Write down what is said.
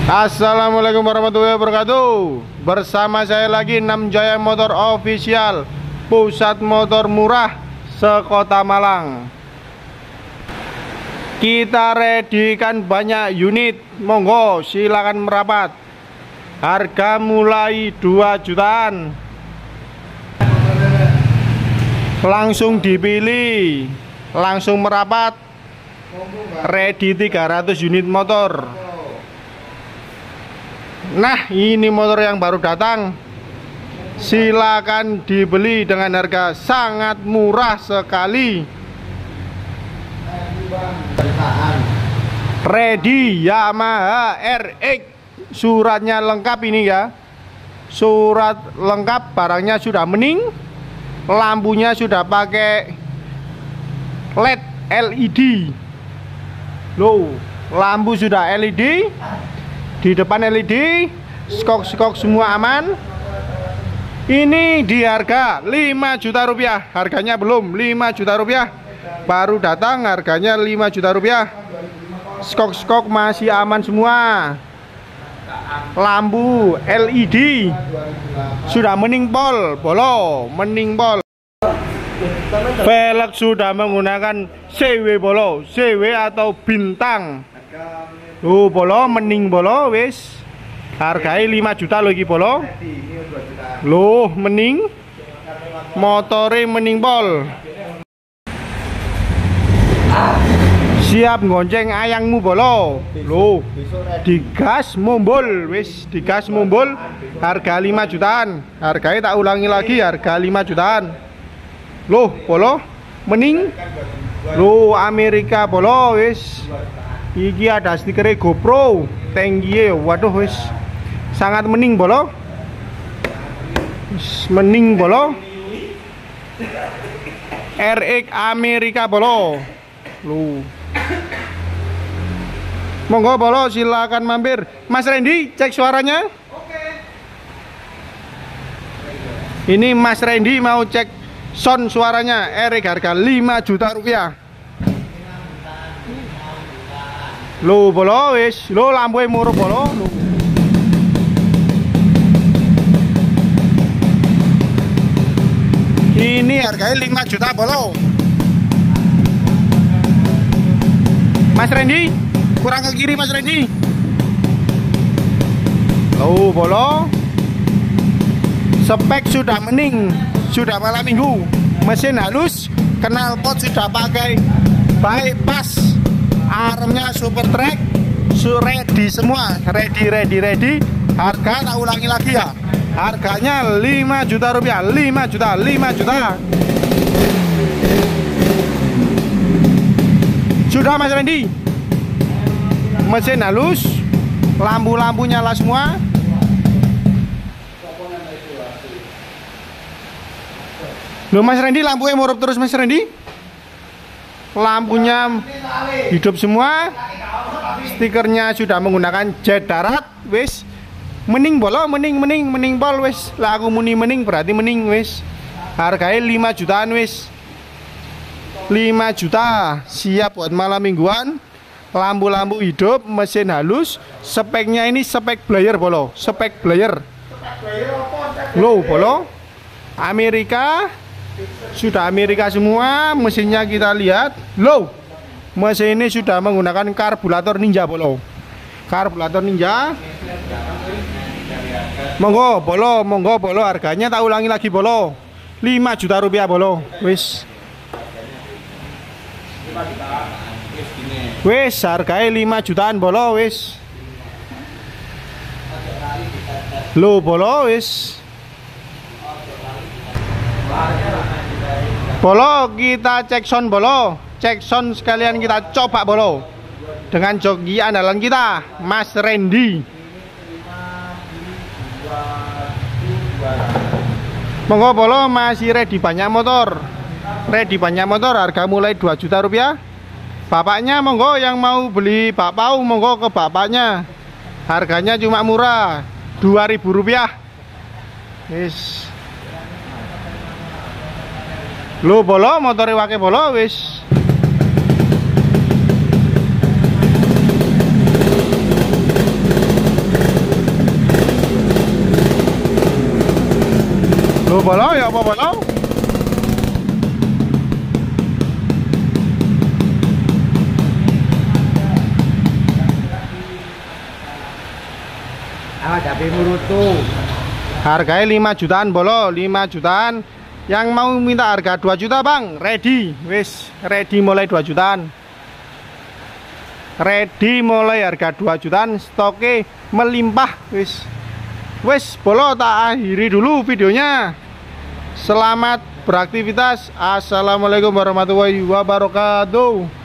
Assalamualaikum warahmatullahi wabarakatuh. Bersama saya lagi Namjaya Motor Official, pusat motor murah sekota Malang. Kita readykan banyak unit, monggo silakan merapat. Harga mulai 2 jutaan. Langsung dipilih, langsung merapat. Ready 300 unit motor. Nah, ini motor yang baru datang. Silakan dibeli dengan harga sangat murah sekali. Ready Yamaha RX. Suratnya lengkap ini ya. Surat lengkap, barangnya sudah mening. Lampunya sudah pakai LED LED. Loh, lampu sudah LED. Di depan LED, skok semua aman. Ini di harga 5 juta rupiah. Harganya belum 5 juta rupiah. Baru datang, harganya 5 juta rupiah. Skok masih aman semua. Lampu LED sudah mening pol, mening pol. Velg sudah menggunakan CW bolo, CW atau bintang. Bolo mening bolo wis. Hargai 5 juta lagi bolo. Loh, mening. Motore mening pol. Siap gonceng ayangmu bolo. Loh, digas mumbul wis, digas mumbul. Harga 5 jutaan. Harganya tak ulangi lagi, harga 5 jutaan. Loh, bolo mening. Loh, Amerika bolo wis. Iki ada stikernya GoPro, tinggi, waduh wis sangat mening bolo, mening bolo. RX Amerika bolo. Lu, monggo bolo silakan mampir. Mas Randy, cek suaranya. Ini Mas Randy mau cek sound suaranya. RX harga 5 juta rupiah. Lo bolo wis, lo lampu murah bolo. Ini harganya 5 juta bolo. Mas Randy, kurang ke kiri Mas Randy. Lo bolo. Spek sudah mening, sudah malam minggu. Mesin halus, knalpot sudah pakai bypass. Armnya super track, ready semua, ready. Harga tak ulangi lagi ya. Harganya 5 juta rupiah, 5 juta. Sudah Mas Randy. Mesin halus, lampu-lampu nyala semua. Loh Mas Randy, lampunya murup terus Mas Randy. Lampunya hidup semua. Stikernya sudah menggunakan jet darat wis. Mening bolo, mening pol wis. Lah aku muni mening berarti mening wis. Harganya 5 jutaan wis. 5 juta. Siap buat malam mingguan. Lampu-lampu hidup, mesin halus. Speknya ini spek player bolo, spek player. Low bolo. Amerika. Sudah Amerika semua. Mesinnya kita lihat. Low, mesin ini sudah menggunakan karburator Ninja bolo. Karburator Ninja. Monggo bolo, harganya tak ulangi lagi bolo. 5 juta rupiah bolo. Wis. Wis, harganya 5 jutaan bolo wis. Low bolo wis. Bolo, kita cek sound bolo. Cek sound sekalian kita coba bolo. Dengan joki andalan kita, Mas Randy. Monggo bolo, masih ready banyak motor. Ready banyak motor, harga mulai 2 juta rupiah. Bapaknya monggo, yang mau beli bakpao monggo ke bapaknya. Harganya cuma murah, 2.000 rupiah. Wis. Lo bolo, motornya wake bolo wis. Loh bolo ya apa bolo? Tapi menurut tuh Harganya 5 jutaan bolo, 5 jutaan. Yang mau minta harga 2 juta bang, ready. Wis, ready mulai 2 jutaan. Ready mulai harga 2 jutaan, stoknya melimpah. Wis bolo tak akhiri dulu videonya. Selamat beraktivitas. Assalamualaikum warahmatullahi wabarakatuh.